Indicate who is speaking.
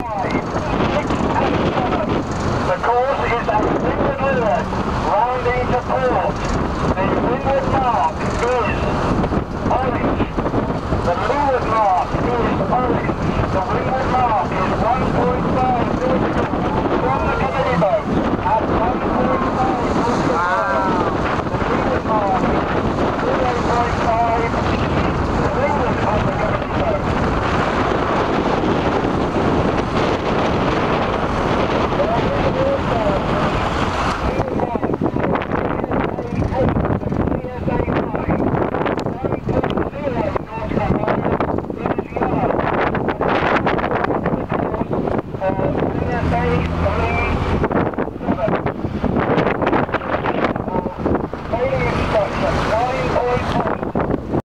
Speaker 1: The course is at Windward Leeward, rounding to port. The windward mark is orange. The leeward mark is orange.